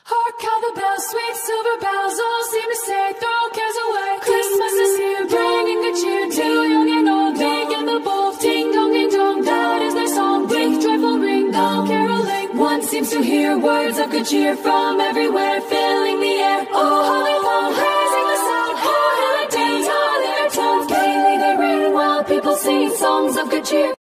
Hark how the bells, sweet silver bells, all seem to say, throw cares away. Christmas is here, bringing good cheer to young and old, big and the bold. Ding dong, that is their song. With joyful ring, all caroling. One seems to hear words of good cheer from everywhere, filling the air. Oh, holly long, raising the sound. Oh, holidays, all their tones, gaily they ring while people sing songs of good cheer.